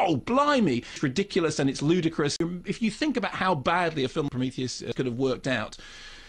whoa, blimey, it's ridiculous and it's ludicrous. If you think about how badly a film Prometheus could have worked out,